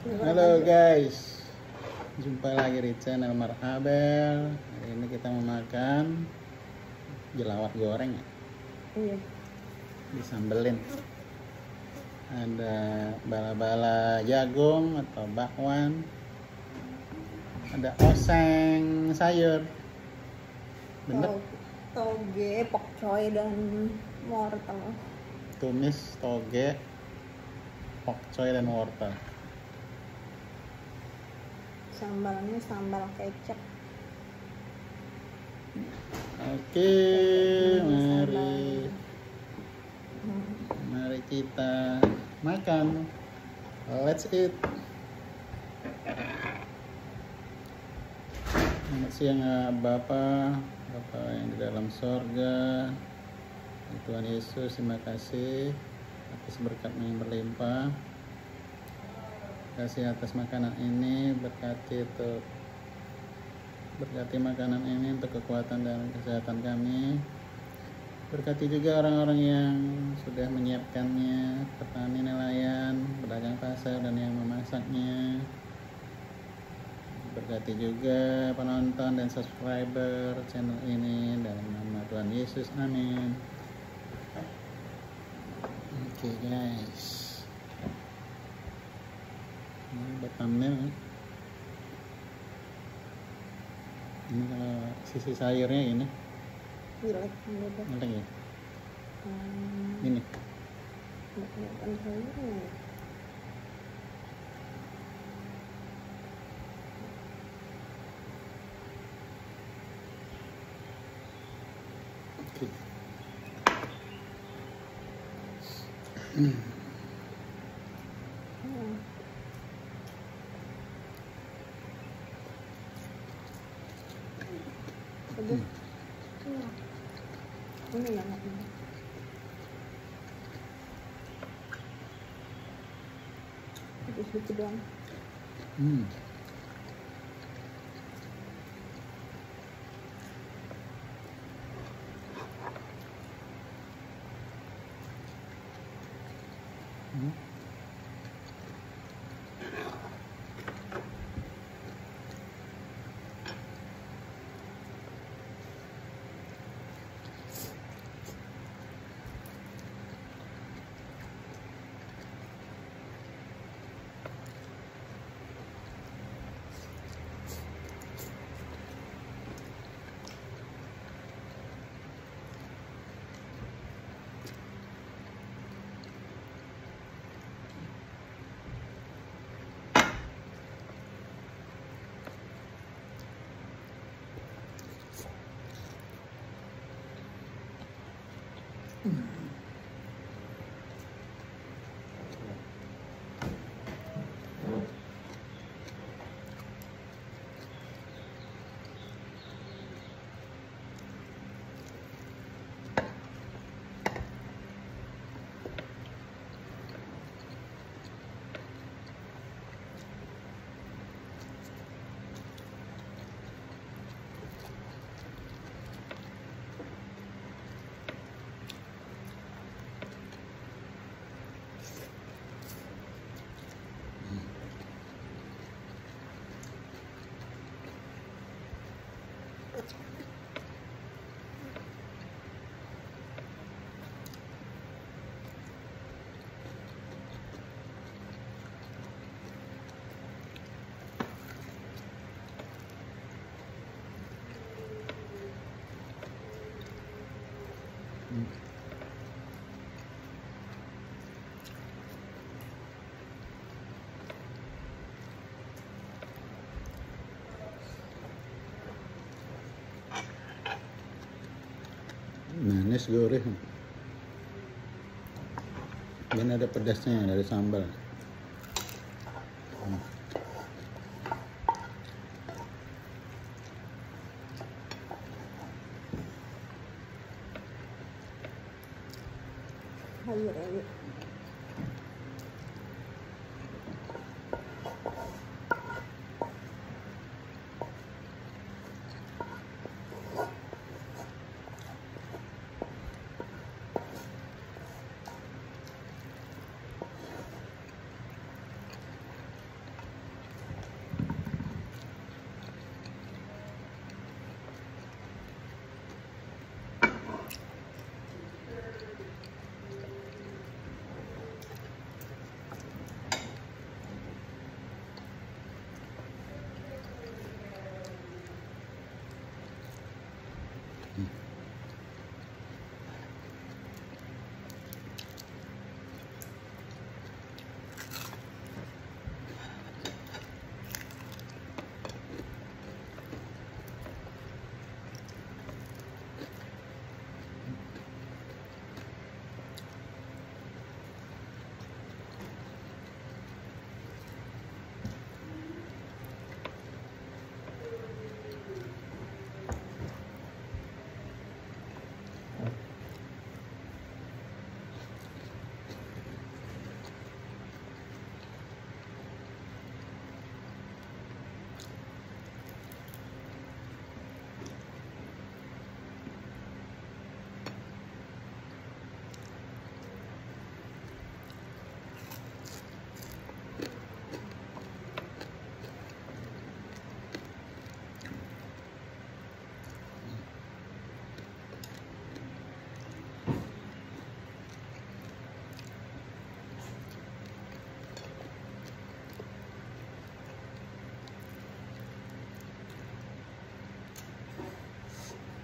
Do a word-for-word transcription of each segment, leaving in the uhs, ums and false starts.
Halo guys, jumpa lagi di channel Marhabel. Hari ini kita mau makan jelawat goreng ya. Iya. Disambelin. Ada bala-bala jagung atau bakwan. Ada oseng sayur. Bener? Toge, pokcoy dan wortel. Tumis, toge, pokcoy dan wortel. Sambalnya sambal kecap. Oke, mari mari kita makan. Let's eat. Selamat siang Bapak, Bapak yang di dalam sorga. Tuhan Yesus, terima kasih atas berkat-Mu yang berlimpah. Terima kasih atas makanan ini, berkati untuk berkati makanan ini untuk kekuatan dan kesehatan kami. Berkati juga orang-orang yang sudah menyiapkannya, petani, nelayan, pedagang pasar, dan yang memasaknya. Berkati juga penonton dan subscriber channel ini dalam nama Tuhan Yesus, amin. Oke okay, guys, ini buat thumbnail. Ini kalau sisi sayurnya ini Jelek gitu. jelek ya. Hmm, Ini bukan sayurnya. oke. Hmm. Hmm. Aduh. Hmm. Ini yang nggak ini. Terus gitu doang. Hmm. Hmm. Hmm. Manis gurih dan ada pedasnya dari sambal. Hmm. Sayur aja.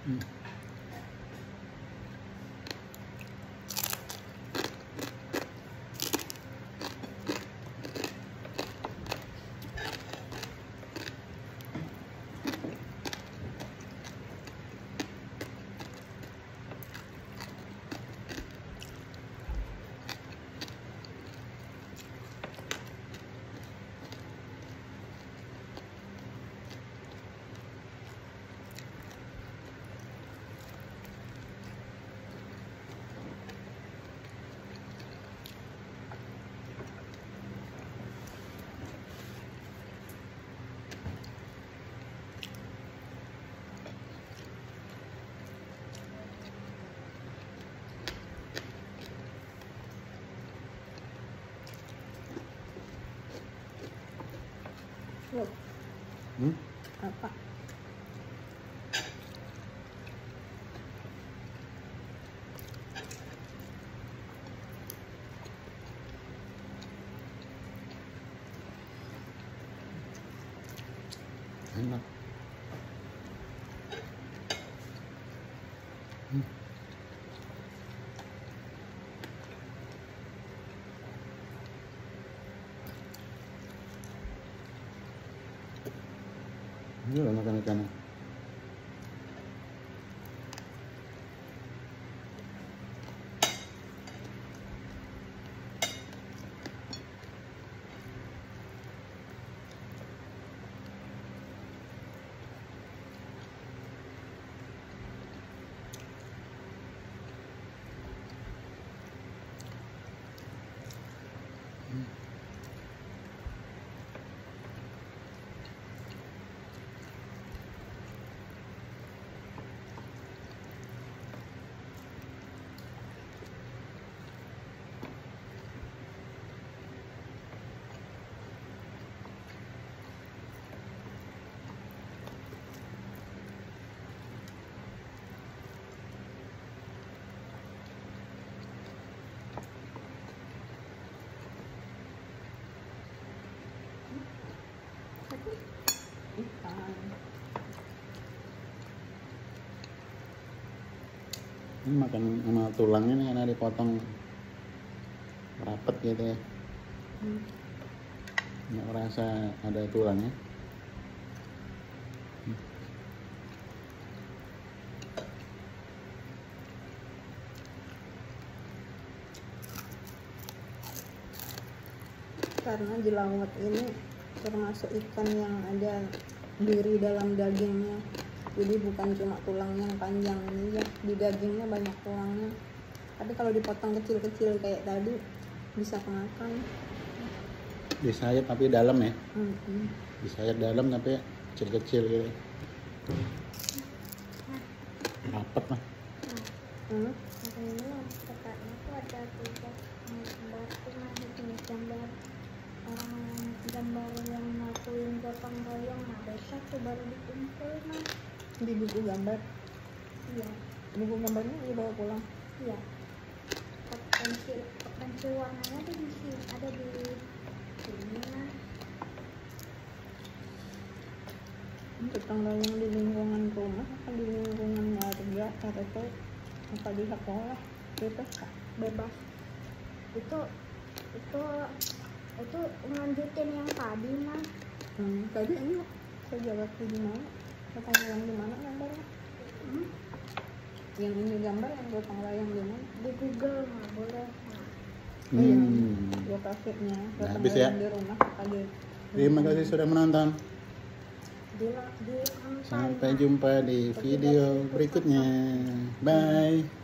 Hmm. Loh, Hmm? apa? Enak. Hmm. Ini loh makan ikannya. Ikan. Ini makan sama tulangnya nih karena dipotong rapet gitu ya. Hmm. Nggak merasa ada tulangnya. Hmm. Karena jelawat ini termasuk ikan yang ada duri dalam dagingnya, jadi bukan cuma tulangnya yang panjang ini ya, di dagingnya banyak tulangnya. Tapi kalau dipotong kecil-kecil kayak tadi bisa kemakan. Disayat tapi dalam ya. Hmm. Disayat dalam tapi kecil-kecil gitu. Rapet lah. Hmm. Ini kakaknya tuh ada tiga gambar, cuma ini gambar orang gambar yang ngakuin gotong royong, nah besok tuh baru dikumpul nah. Di buku gambar, Iya, buku gambarnya dibawa pulang. iya. Pensil, pensil warnanya tuh di sini, ada di sini nah. Gotong royong di lingkungan rumah apa di lingkungan warga atau apa di sekolah bebas kak? Bebas. Itu itu itu ngelanjutin yang tadi nah. Hmm, tadi ini kerja waktu di mana? Gotong royong di mana gambarnya? Hmm? Yang ini gambar yang gotong royong di mana? Di Google nggak boleh nah. Oh iya, Hmm. lokasinya Nah, gotong habis ya. royong di rumah apa di? Terima kasih sudah menonton. Di, di Sampai jumpa di video berikutnya. Bye.